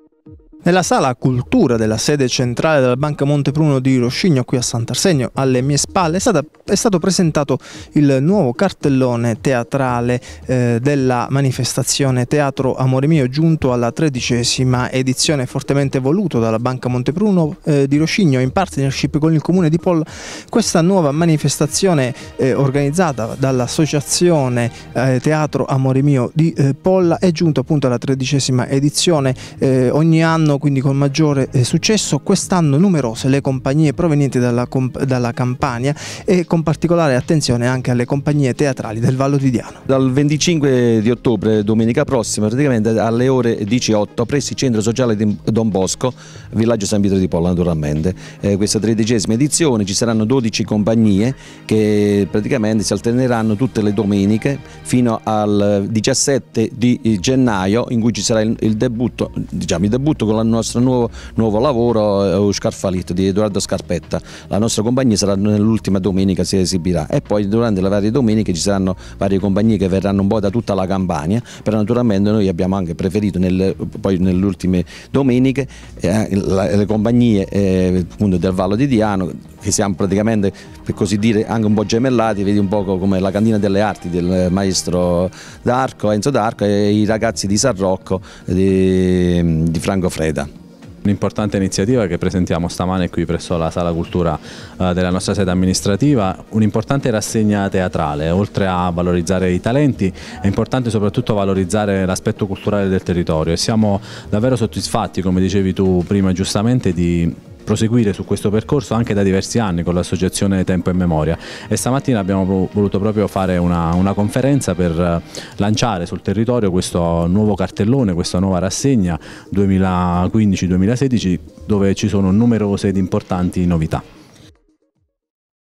Nella sala cultura della sede centrale della Banca Montepruno di Roscigno, qui a Sant'Arsenio, alle mie spalle, è stato presentato il nuovo cartellone teatrale della manifestazione Teatro Amore Mio, giunto alla 13ª edizione, fortemente voluto dalla Banca Montepruno di Roscigno in partnership con il Comune di Polla. Questa nuova manifestazione organizzata dall'associazione Teatro Amore Mio di Polla è giunta appunto alla 13ª edizione, ogni anno quindi con maggiore successo. Quest'anno numerose le compagnie provenienti dalla Campania e con particolare attenzione anche alle compagnie teatrali del Vallo di Diano. Dal 25 di ottobre, domenica prossima, praticamente alle ore 18 presso il centro sociale di Don Bosco, villaggio San Pietro di Polla naturalmente. Questa 13ª edizione ci saranno 12 compagnie che praticamente si alterneranno tutte le domeniche fino al 17 di gennaio, in cui ci sarà il debutto, con il nostro nuovo lavoro, Scarfalit di Edoardo Scarpetta. La nostra compagnia sarà nell'ultima domenica, si esibirà, e poi durante le varie domeniche ci saranno varie compagnie che verranno un po' da tutta la Campania, però naturalmente noi abbiamo anche preferito poi nelle ultime domeniche le compagnie appunto del Vallo di Diano, che siamo praticamente, per così dire, anche un po' gemellati, vedi un po' come la Cantina delle Arti del maestro D'Arco, Enzo D'Arco, e i ragazzi di San Rocco di Franco Freda. Un'importante iniziativa che presentiamo stamane qui presso la Sala Cultura della nostra sede amministrativa, un'importante rassegna teatrale. Oltre a valorizzare i talenti, è importante soprattutto valorizzare l'aspetto culturale del territorio, e siamo davvero soddisfatti, come dicevi tu prima giustamente, di proseguire su questo percorso anche da diversi anni con l'associazione Tempo e Memoria, e stamattina abbiamo voluto proprio fare una conferenza per lanciare sul territorio questo nuovo cartellone, questa nuova rassegna 2015-2016, dove ci sono numerose ed importanti novità.